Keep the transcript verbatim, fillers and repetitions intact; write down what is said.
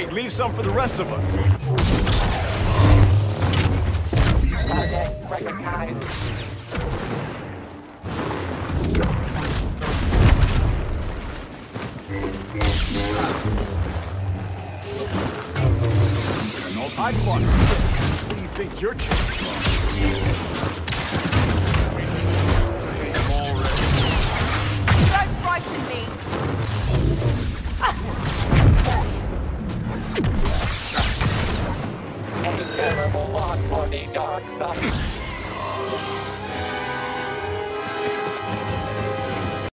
Great, leave some for the rest of us. Target recognized. I fought sick. What do you think your chances are? Don't frighten me! A terrible loss for the dark side.